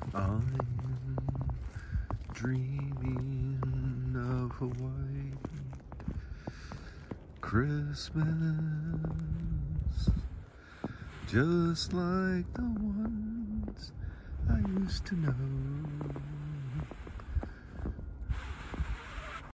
I'm dreaming of a white Christmas, just like the ones I used to know.